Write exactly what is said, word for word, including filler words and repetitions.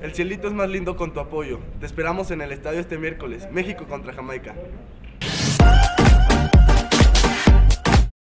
El cielito es más lindo con tu apoyo. Te esperamos en el estadio este miércoles, México contra Jamaica.